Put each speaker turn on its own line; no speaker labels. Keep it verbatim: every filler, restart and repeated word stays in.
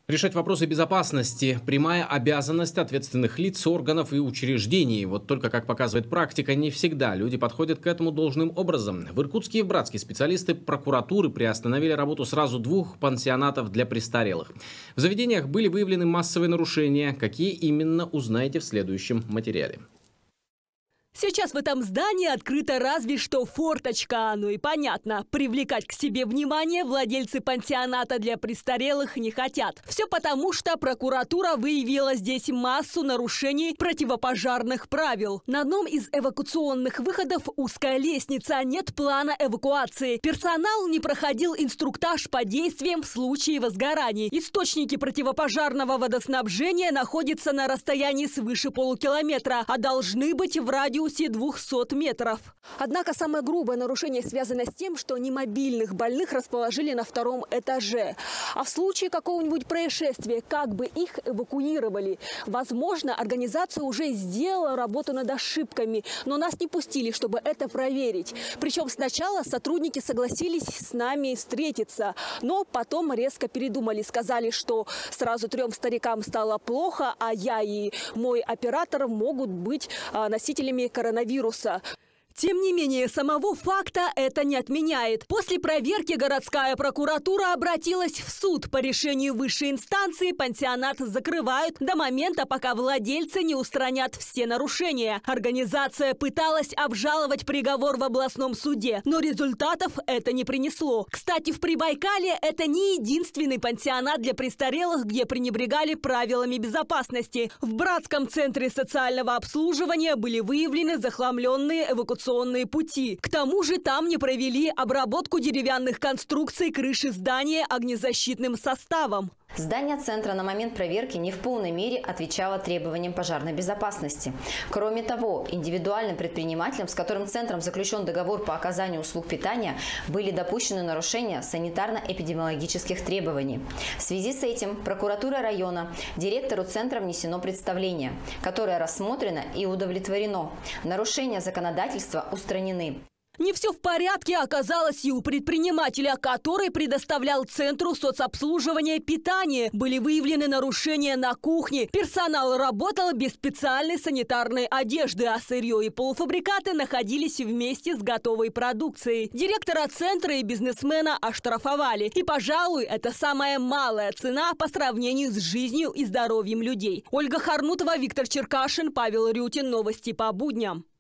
Решать вопросы безопасности – прямая обязанность ответственных лиц, органов и учреждений. Вот только, как показывает практика, не всегда люди подходят к этому должным образом. В Иркутске и в Братске специалисты прокуратуры приостановили работу сразу двух пансионатов для престарелых. В заведениях были выявлены массовые нарушения. Какие именно, узнаете в следующем материале.
Сейчас в этом здании открыта разве что форточка. Ну и понятно, привлекать к себе внимание владельцы пансионата для престарелых не хотят. Все потому, что прокуратура выявила здесь массу нарушений противопожарных правил. На одном из эвакуационных выходов узкая лестница, нет плана эвакуации. Персонал не проходил инструктаж по действиям в случае возгораний. Источники противопожарного водоснабжения находятся на расстоянии свыше полукилометра, а должны быть в радиусе двухсот метров. Однако самое грубое нарушение связано с тем, что немобильных больных расположили на втором этаже. А в случае какого-нибудь происшествия, как бы их эвакуировали? Возможно, организация уже сделала работу над ошибками, но нас не пустили, чтобы это проверить. Причем сначала сотрудники согласились с нами встретиться, но потом резко передумали, сказали, что сразу трем старикам стало плохо, а я и мой оператор могут быть носителями коронавируса. Тем не менее, самого факта это не отменяет. После проверки городская прокуратура обратилась в суд. По решению высшей инстанции пансионат закрывают до момента, пока владельцы не устранят все нарушения. Организация пыталась обжаловать приговор в областном суде, но результатов это не принесло. Кстати, в Прибайкалье это не единственный пансионат для престарелых, где пренебрегали правилами безопасности. В Братском центре социального обслуживания были выявлены захламленные эвакуационные пути. К тому же там не провели обработку деревянных конструкций крыши здания огнезащитным составом.
Здание центра на момент проверки не в полной мере отвечало требованиям пожарной безопасности. Кроме того, индивидуальным предпринимателям, с которым центром заключен договор по оказанию услуг питания, были допущены нарушения санитарно-эпидемиологических требований. В связи с этим прокуратура района директору центра внесено представление, которое рассмотрено и удовлетворено. Нарушения законодательства устранены.
Не все в порядке оказалось и у предпринимателя, который предоставлял центру соцобслуживания питание. Были выявлены нарушения на кухне. Персонал работал без специальной санитарной одежды, а сырье и полуфабрикаты находились вместе с готовой продукцией. Директора центра и бизнесмена оштрафовали. И, пожалуй, это самая малая цена по сравнению с жизнью и здоровьем людей. Ольга Харнутова, Виктор Черкашин, Павел Рютин. Новости по будням.